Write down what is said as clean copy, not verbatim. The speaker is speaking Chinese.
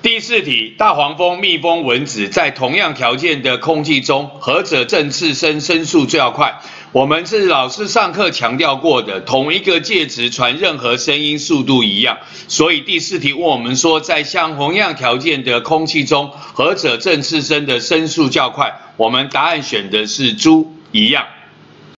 第4题，大黄蜂、蜜蜂、蚊子在同样条件的空气中，何者振翅声声速最要快？我们是老师上课强调过的，同一个介质传任何声音速度一样。所以第4题问我们说，在相同样条件的空气中，何者振翅声的声速较快？我们答案选的是猪，一样。